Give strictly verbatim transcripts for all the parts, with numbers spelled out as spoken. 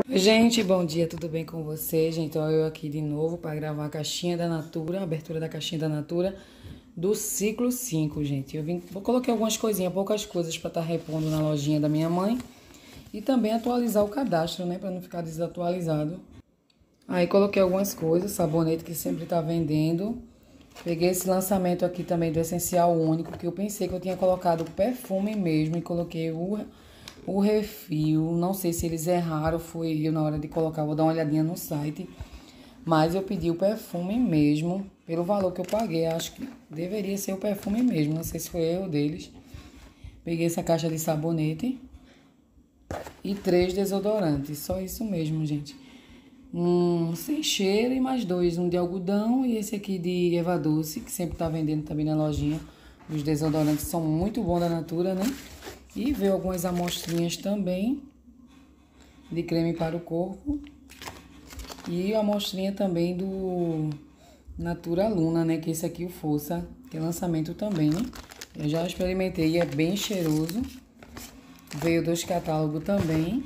Gente, bom dia, tudo bem com vocês? Gente, então eu aqui de novo para gravar a caixinha da Natura, a abertura da caixinha da Natura do ciclo cinco, gente. Eu vim, vou colocar algumas coisinhas, poucas coisas para estar repondo na lojinha da minha mãe e também atualizar o cadastro, né, para não ficar desatualizado. Aí coloquei algumas coisas, sabonete que sempre tá vendendo. Peguei esse lançamento aqui também do Essencial Único, que eu pensei que eu tinha colocado o perfume mesmo e coloquei o O refil, não sei se eles erraram, foi eu na hora de colocar, vou dar uma olhadinha no site. Mas eu pedi o perfume mesmo, pelo valor que eu paguei, acho que deveria ser o perfume mesmo, não sei se foi erro deles. Peguei essa caixa de sabonete e três desodorantes, só isso mesmo, gente. Um sem cheiro e mais dois, um de algodão e esse aqui de Eva Doce, que sempre tá vendendo também na lojinha. Os desodorantes são muito bons da Natura, né? E veio algumas amostrinhas também de creme para o corpo. E a amostrinha também do Natura Luna, né? Que esse aqui, o Força, tem lançamento também, né? Eu já experimentei e é bem cheiroso. Veio dois catálogos também.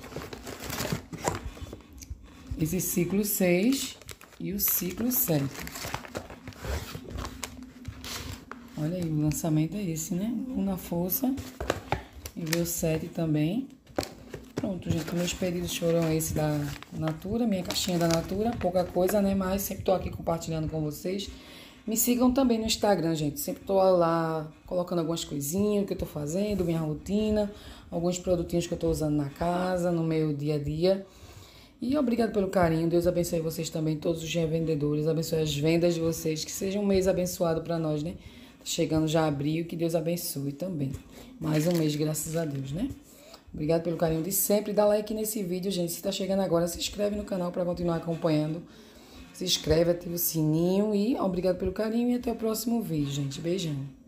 Esse ciclo seis e o ciclo sete. Olha aí, o lançamento é esse, né? Um na Força. E veio sete também. Pronto, gente, meus pedidos foram esse da Natura, minha caixinha da Natura. Pouca coisa, né? Mas sempre tô aqui compartilhando com vocês. Me sigam também no Instagram, gente. Sempre tô lá colocando algumas coisinhas que eu tô fazendo, minha rotina, alguns produtinhos que eu tô usando na casa, no meu dia a dia. E obrigado pelo carinho. Deus abençoe vocês também, todos os revendedores. Abençoe as vendas de vocês. Que seja um mês abençoado para nós, né? Chegando já abril, que Deus abençoe também. Mais um mês, graças a Deus, né? Obrigado pelo carinho de sempre. Dá like nesse vídeo, gente. Se tá chegando agora, se inscreve no canal para continuar acompanhando. Se inscreve, ativa o sininho e obrigado pelo carinho e até o próximo vídeo, gente. Beijão.